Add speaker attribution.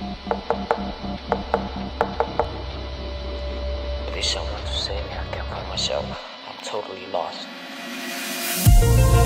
Speaker 1: If there's someone to save me, I can't find myself. I'm totally lost.